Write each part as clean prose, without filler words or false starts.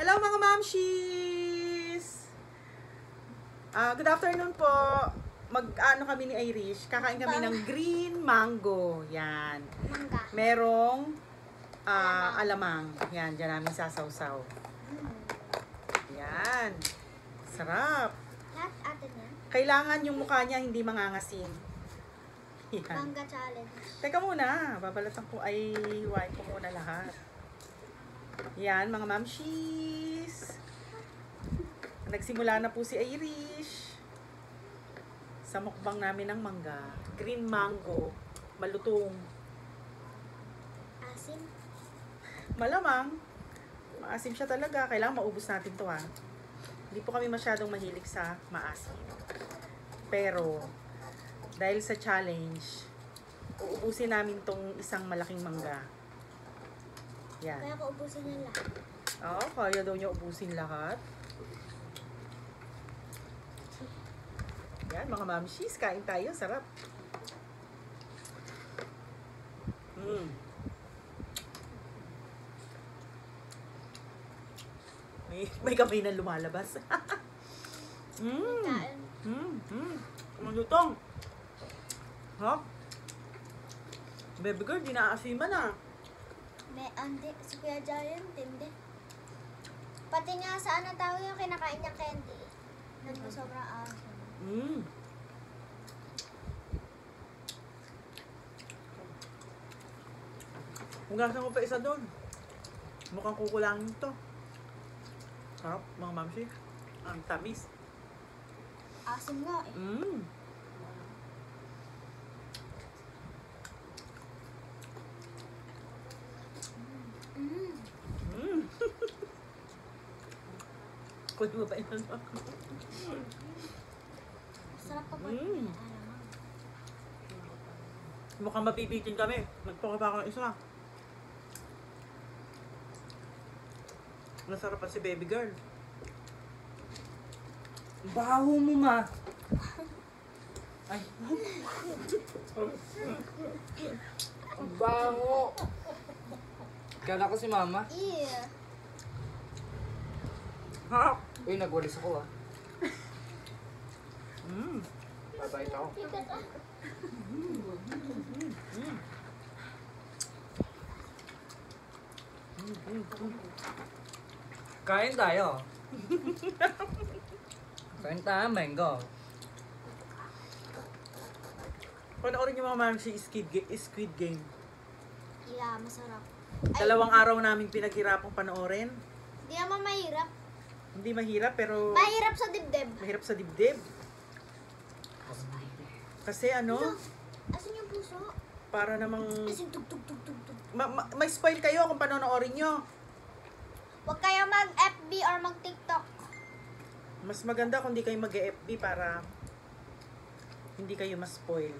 Hello mga mamshis! Good afternoon po. Mag-ano kami ni Irish. Kakain kami ng green mango. Yan. Mangga. Merong alamang. Yan, dyan namin sasawsaw. Yan. Sarap. Lahat atin yan. Kailangan yung mukha niya hindi mangangasin. Yan. Mangga challenge. Teka muna. Babalatan ko ay hiwain ko muna lahat. Yan, mga mamshis. Nagsimula na po si Irish sa mukbang namin ng mangga. Green mango. Malutong. Asim. Malamang. Maasim siya talaga. Kailangan maubos natin to, ha. Hindi po kami masyadong mahilig sa maasim. Pero, dahil sa challenge, uubusin namin tong isang malaking mangga. Yan. Kaya ko ubusin yung lahat. Oo, kaya daw niya ubusin lahat. Yan, mga mamshis, kain tayo. Sarap. May kamay na lumalabas. Kain. Malutong. Ha? Baby girl, di naaasiman ah. May andi. Si Kuya Giant, hindi. Pati nga sa ano tawag yung kinakain niya candy. Sobrang asim. Hugasan ko pa isa doon. Mukhang kukulangin to. Sarap, mga mamsi. Ang tamis. Asim nga eh. Kunin mo pa yun. Sarap pa po. Alamang. Mukhang mapipitin kami. Nagtuka pa ako ng isa. Nasarap pa si baby girl. Baho mo, ma. Ay. Ang bango. Kala ko si mama. Yeah. Ha? Uy, nagwalis ako ah. Babait ako. Kain tayo. Kain tayo, mango. Panoorin niyo mga mamsi, Squid Game. Yeah, masarap. Dalawang araw namin pinaghirapang panoorin. Hindi naman mahirap. Hindi mahirap, pero Mahirap sa dibdib. mahirap sa dibdib. Kasi ano, Asan yung puso? para namang Asin tug tug tug tug tug. may spoil kayo kung panonoorin nyo. Huwag kayo mag-FB or mag-TikTok. Mas maganda kung di kayo mag-FB para hindi kayo ma-spoil.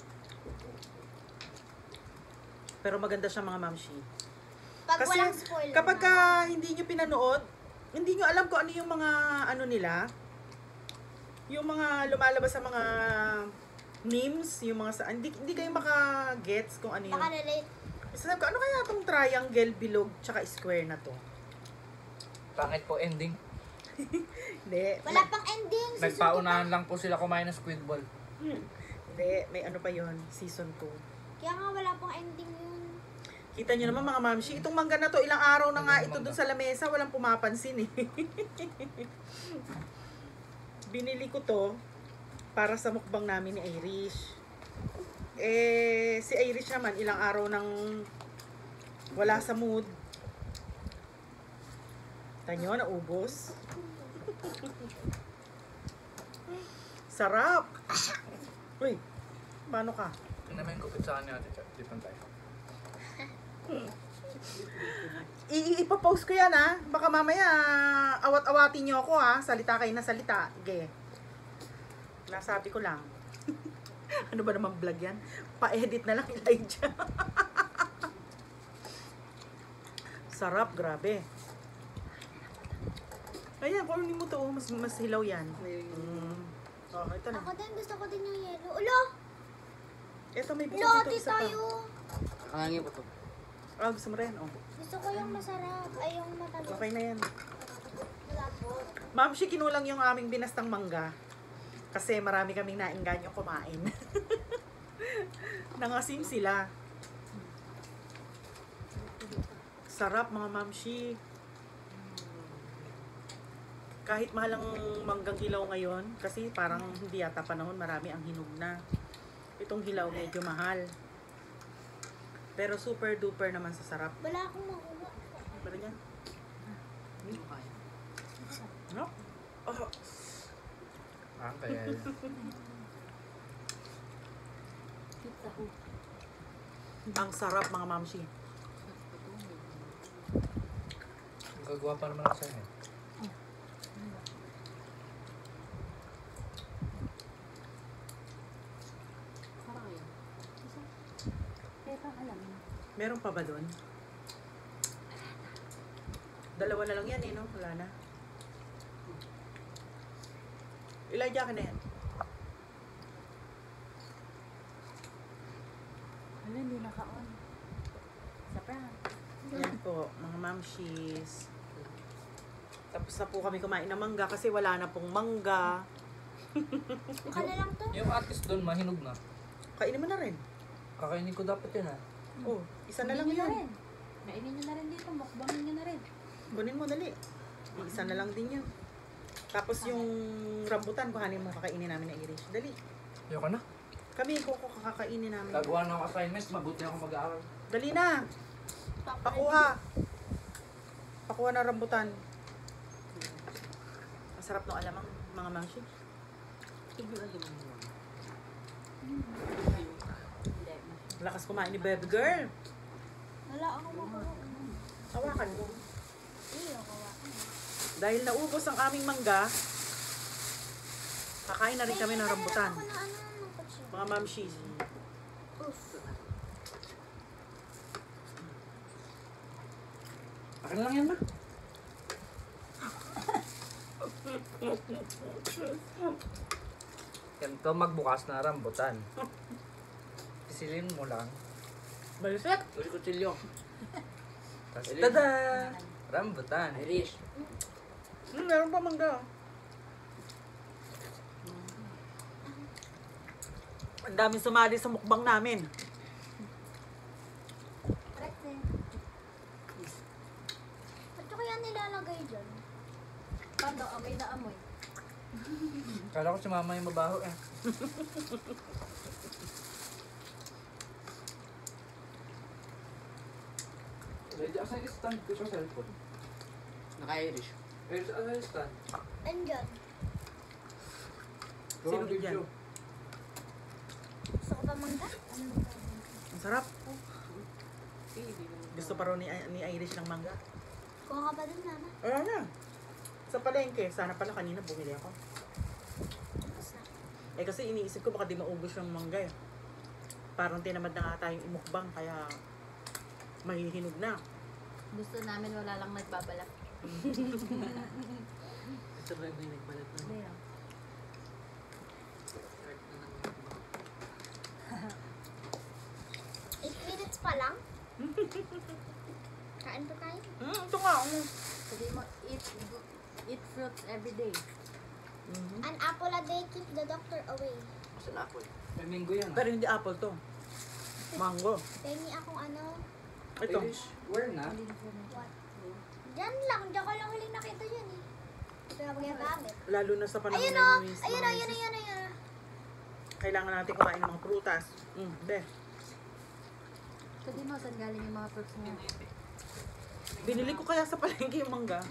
Pero maganda siya mga mamshi. Pag Kasi walang spoiler kapag na. ka hindi nyo pinanood, hindi nyo alam kung ano yung mga ano nila. Yung mga lumalabas sa mga memes, yung mga sa hindi kayo maka-gets kung ano yun. Nakarelate. Sabi ko, ano kaya itong triangle, bilog, tsaka square na to? Pangit po ending. Hindi. Wala pang ending. Season Nagpaunahan lang po sila kumain ng squid ball. Hindi, may ano pa yon season 2. 2. Kaya nga wala pang ending yun. Kita nyo naman mga mamshi, itong mangga na to, ilang araw na nga ito dun sa lamesa, walang pumapansin eh. Binili ko to para sa mukbang namin ni Irish. Eh, si Irish naman, ilang araw nang wala sa mood. Tanyo, naubos. Sarap! Uy, paano ka? Yun naman yung kupit sa kanya natin. Tipan tayo. Ipapost ko yan ha. Baka mamaya awat-awatin nyo ako ha. Salita kayo na salita. Sige. Nasabi ko lang. Ano ba naman vlog yan? Pa-edit na lang Elijah. Sarap, grabe. Ayan, kunin mo to. Mas hilaw yan. Oh, ito na. Ako din, gusto ko din yung yellow. Ulo! Ito may buko Loti dito isa pa. tayo! Angangin po to. Ah, gusto mo rin? Oh. Gusto ko yung masarap. Ay, yung matamis. Okay na yan. Ma'am, si kinulang yung aming binastang mangga. Kasi marami kaming nainganyo kumain. Nangasim sila. Sarap mga mamshi. Kahit mahal ang manggang hilaw ngayon, kasi parang hindi yata panahon, marami ang hinog na. Itong hilaw medyo mahal. Pero super duper naman sa sarap. Wala akong makuha. Pero yan. No? Oh. Kaya yun. Ang sarap mga mamshi. Gagawa pa naman ako sa'yo. Meron pa ba doon? Dalawa na lang yan eh, no? Wala na. Elijah ka na yan. Ano, hindi naka-on. Sa prank. Yan po, mga mamshis. Tapos na po kami kumain ng mangga kasi wala na pong mangga. Baka na lang to. Yung atis doon, mahinog na. Kainin mo na rin. Kakainin ko dapat yun ha. Oh, isa na lang Kainin nyo yan. rin. Kainin nyo na rin dito. Mukbangin nyo na rin. Kunin mo dali. Isa na lang din yun. Tapos yung rambutan, kuhanin mo, kakainin namin na Irish. Dali. Ayoko na. Kami, kakainin namin. Gagawa na ako assignment, mabuti ako mag-aaral. Dali na. Pakuha. Pakuha na rambutan. Ang sarap ng alamang, mga mangshi. Lakas kumain ni baby girl. Wala akong makuha. Hawakan mo. Hindi ako kawa. Dahil naubos ang aming mangga, kakain na rin kami ng rambutan. Ako na ano ng kutsi. Mga mamshis. Oof. Akin lang yan ma. Ganito magbukas na rambutan. Isilin mo lang. Balisek! Uli kutsilyo. Tapos Tada! rambutan. Irish. Meron pa mangga. Ang daming sumali sa mukbang namin. Ba't ko kaya nilalagay dyan? Paano? Amoy na amoy. Kala ko si mama yung mabaho eh. Ready ako sa stand ko sa cellphone. Naka-Irish. Eh, sa stand. Andyan. Sino dyan? Gusto ko pa mangga? Ang sarap. Gusto pa raw ni Irish ng mangga. Kuha ka pa din, Nana. Wala na. Sa palengke, sana pala kanina bumili ako. Tapos na. Eh kasi iniisip ko baka di maubos yung mangga eh. Parang tinamad na nga tayong imukbang kaya mahihinog na. Gusto namin wala lang nagbabalak. Ito ba yung nagbalat na? Hindi lang. Start na ng 8 minutes pa lang. Kain pa tayo. Ito nga. Sabi mo, eat fruits every day. An apple a day keeps the doctor away. Sa Napol. May mango yan. Pero hindi apple to. Mango. Pengi akong ano. Ito. Irish, where na? What? Diyan lang. Diyan ko lang huling nakita yun eh. Ito na magagamit. Lalo na sa panahon Ayun o. ngayon, Miss, Ayun mga o. Yun o. misis. Yun o. Yun o. Kailangan natin kumain ng mga prutas. Be. Sabi mo, saan galing yung mga fruits mo? Binili ko kaya sa palengke yung mangga.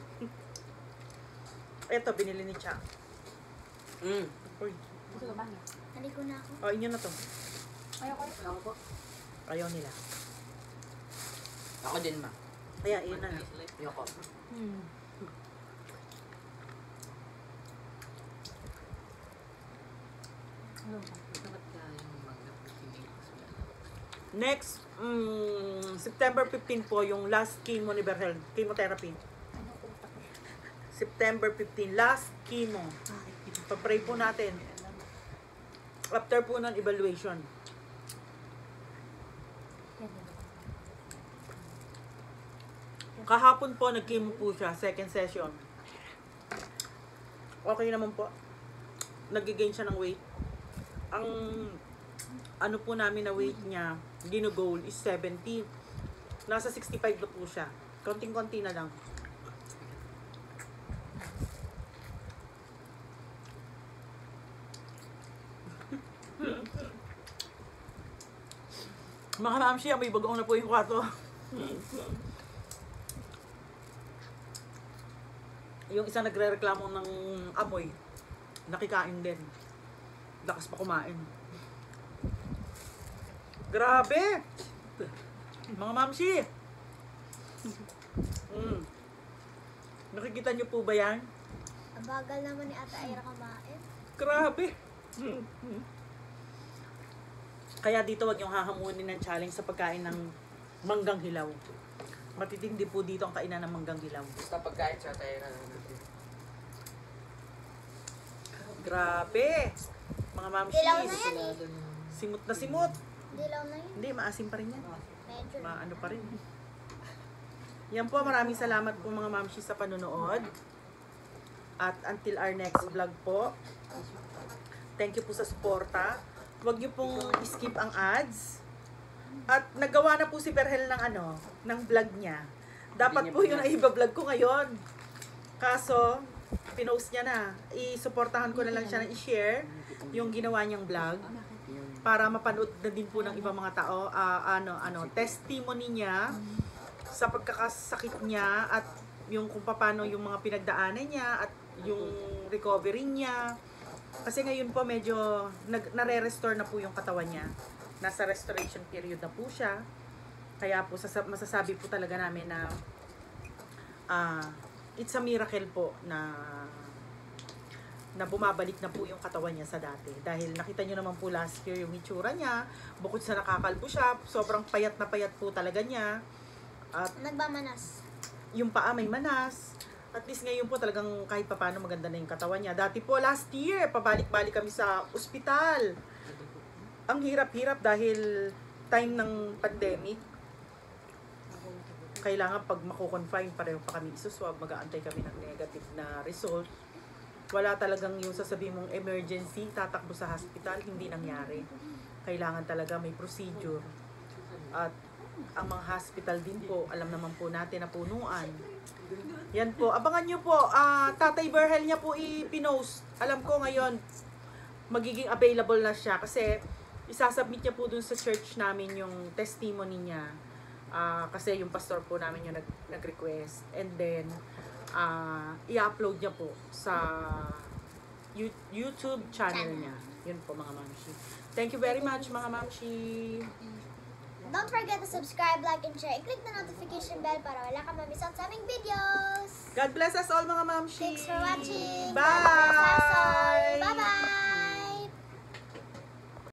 Ito, binili ni Cha. Uy. Gusto ko ba niya? Hindi ko na ako. Oh, inyo na to. Ayoko. Ako po. Ayaw nila. Ako din ma. Kaya, iyon na. Yoko. Ano ba? Dapat ka yung mangga pagkinilas mo. Next, September 15 po, yung last chemotherapy. September 15, last chemo. Pa-pray po natin. After po ng evaluation. Kahapon po, nag-chemo po siya, second session. Okay naman po. Nag-gain siya ng weight. Ang ano po namin na weight niya, gino-goal is 70. Nasa 65 na po siya. Konting-konti na lang. Mga mamsi, may bagoong na po yung kwarto. Yung isang nagre-reklamo ng amoy, nakikain din. Lakas pa kumain. Grabe! Mga mamsi! Nakikita niyo po ba yan? Ang bagal naman ni Ate Ira kumain. Grabe! Kaya dito wag yung hahamunin ng challenge sa pagkain ng manggang hilaw. Matitindi po dito ang kainan ng manggang hilaw. Basta pagkain sa tayo na natin. Grabe! Mga mamsi! Dilaw na yan eh. Simot na simot! Dilaw na yun. Hindi, maasim pa rin yan. Medyo. Maano pa rin. Yan po, maraming salamat po mga mamsi sa panonood. At until our next vlog po. Thank you po sa suporta. Huwag niyo pong skip ang ads. At naggawa na po si Perhel ng ng vlog niya. Dapat po yun ang iba-vlog ko ngayon. Kaso, pinost niya na. I-suportahan ko na lang siya na i-share yung ginawa niyang vlog para mapanood na din po ng ibang mga tao testimony niya sa pagkakasakit niya at yung kung paano yung mga pinagdaanan niya at yung recovery niya. Kasi ngayon po medyo nare-restore na po yung katawan niya. Nasa restoration period na po siya. Kaya po masasabi po talaga namin na it's a miracle po na bumabalik na po yung katawan niya sa dati. Dahil nakita niyo naman po last year yung itsura niya. Bukod sa nakakalbo siya, sobrang payat na payat po talaga niya. At Nagmamanas. yung paa may manas. At least ngayon po talagang kahit papaano maganda na yung katawan niya. Dati po last year, pabalik-balik kami sa ospital. Ang hirap-hirap dahil time ng pandemic. Kailangan pag mako-confine, pareho pa kami isuswab, mag-aantay kami ng negative na result. Wala talagang yung sasabihin mong emergency, tatakbo sa hospital, hindi nangyari. Kailangan talaga may procedure. At ang mga hospital din po, alam naman po natin na punuan. Yan po, abangan nyo po, Tatay Berhel niya po i-pinost. Alam ko ngayon, magiging available na siya kasi isasubmit niya po dun sa church namin yung testimony niya. Kasi yung pastor po namin yung nag-request. And then, i-upload niya po sa YouTube channel niya. Yun po mga mamshi. Thank you very much mga mamshi. Don't forget to subscribe, like, and share. I-click the notification bell para wala ka ma-miss out sa aming videos. God bless us all mga mamshi. Thanks for watching. Bye! Bye-bye!